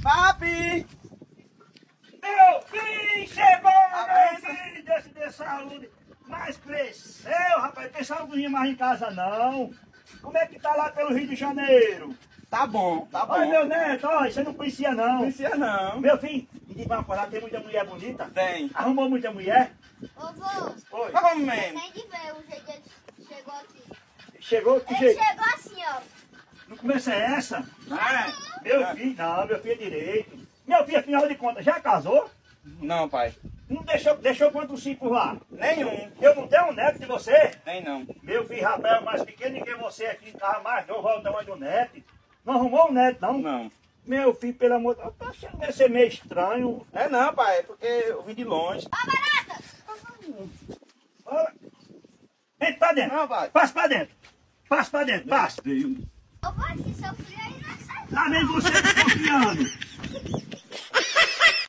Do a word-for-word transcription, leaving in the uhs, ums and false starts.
Papi! Meu filho, chegou, meu filho, Deus te dê saúde. Mas cresceu, rapaz, tem saúde mais em casa não. Como é que tá lá pelo Rio de Janeiro? Tá bom, tá bom. Olha, meu neto, olha, você não conhecia não. Não conhecia não. Meu filho, me diga uma coisa, tem muita mulher bonita? Tem. Arrumou muita mulher? Ô, vô, Oi. Tá bom, mesmo. tem de ver o jeito que ele chegou aqui. Chegou, que Ele jeito? chegou assim, ó. No começo é essa? Ah, Meu filho, não, meu filho é direito. Meu filho, afinal de contas, já casou? não, pai. Não deixou, deixou quantos filhos por lá? Nenhum. Eu não tenho um neto de você? Nem não. Meu filho Rafael é mais pequeno que você aqui, estava mais novo, olha o tamanho do neto. Não arrumou um neto, não? Não. Meu filho, pelo amor de Deus, tá achando que vai ser meio estranho. É não, pai. É porque eu vim de longe. Ó, barata! Olha. Entra pra dentro. Não, pai. Passa pra dentro. Passa pra dentro, passa. Ô, vô, esse seu filho aí não sai. Tá vendo você desconfiando?